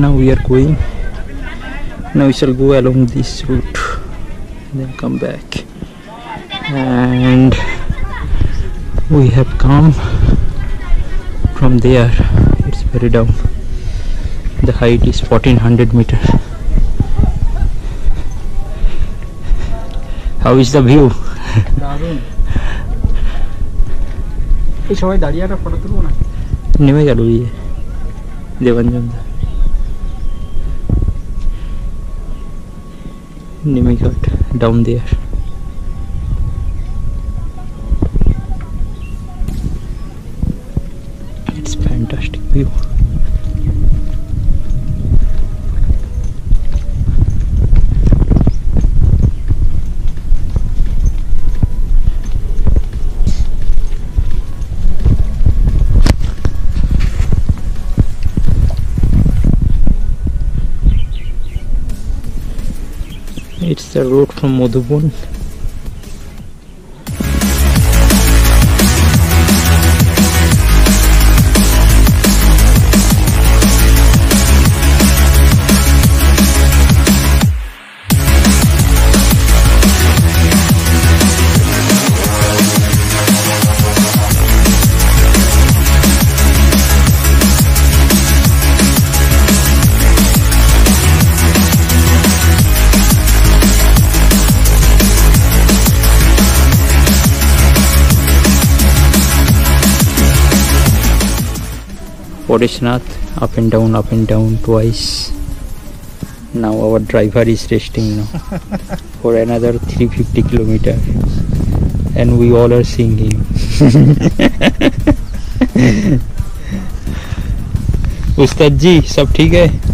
now we are going. Now we shall go along this route, then come back. And we have come from there. It's very down. The height is 1400 meter. How is the view? Nimiyaghat Debanjan. Nimiyaghat down there. It's fantastic view. It's the road from Madhubun. Pareshnath, up and down twice. Now our driver is resting now for another 350 kilometer, and we all are seeing him. उस्ताद जी सब ठीक है?